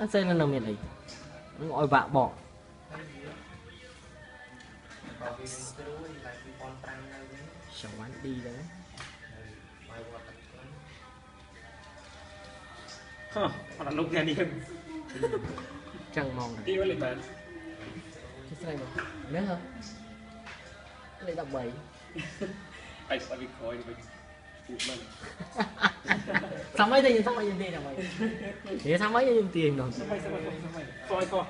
Xây lên nằm miền ấy gọi vạ bỏ chẳng bán đi đấy là lúc nghe đi chẳng mong đi với lại bạn cái xe này nhớ không lấy đọc 7 phải bị khói được phụ mình sao mấy tiền là mày thì sao mấy tiền tiền rồi sao mày coi coi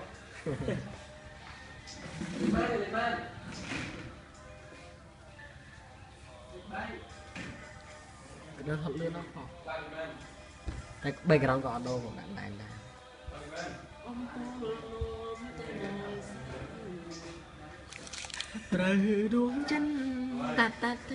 nó thật luôn đó đây background còn đâu của bạn này là trời đuông chân ta ta ta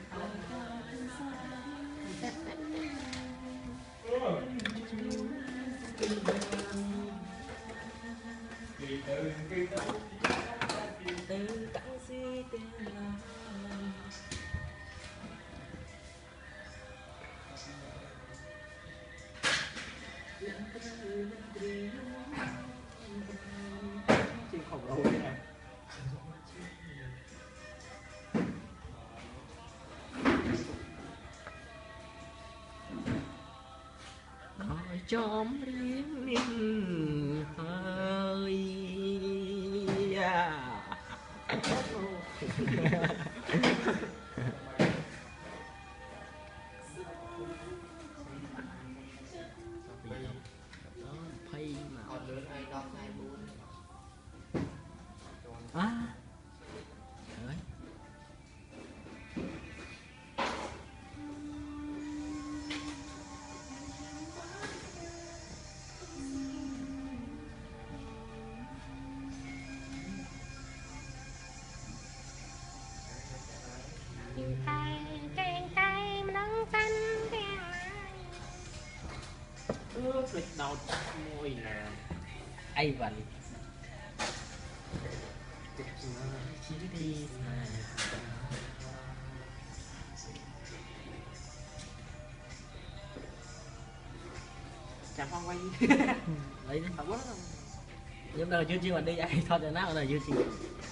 chim khổng lồ thế này khỏi chóm riêng niềm hơi đấy. Cây mà nắng xanh đen lịch đầu môi nè Ai vậy chạm phong quay đấy không có nhưng mà chưa chưa mà đi ai thôi cho nó là chưa chưa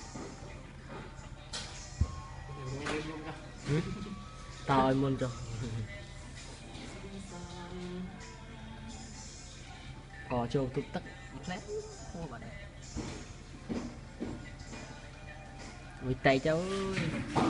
tao muốn cho có châu tụt tắc lép không bạn vì tay cháu ơi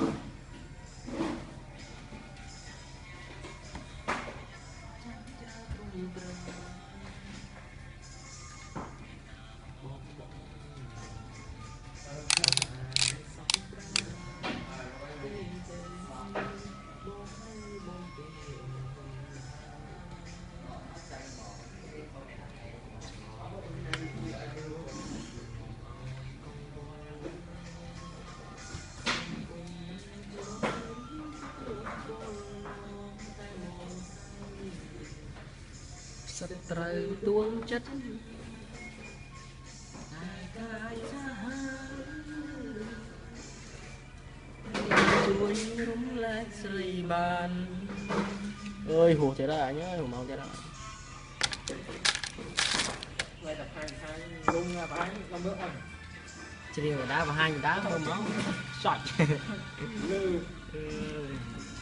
sắp trời tuôn chất chuối rung lại sợi bàn ơi hồ thế đó nhá hồ màu thế đó đây là hai rung ra phải năm bước không chỉ riêng đá và hai đá không máu sỏi